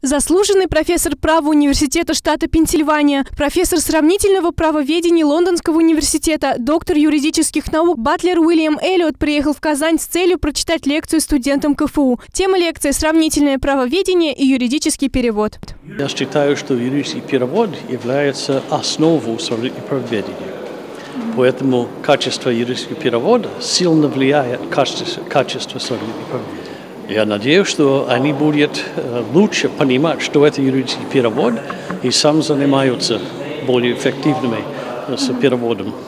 Заслуженный профессор права университета штата Пенсильвания, профессор сравнительного правоведения Лондонского университета, доктор юридических наук Батлер Уильям Эллиот приехал в Казань с целью прочитать лекцию студентам КФУ. Тема лекции – сравнительное правоведение и юридический перевод. Я считаю, что юридический перевод является основой сравнительного правоведения. Поэтому качество юридического перевода сильно влияет на качество сравнительного правоведения. Я надеюсь, что они будут лучше понимать, что это юридический перевод, и сам занимаются более эффективными с переводом.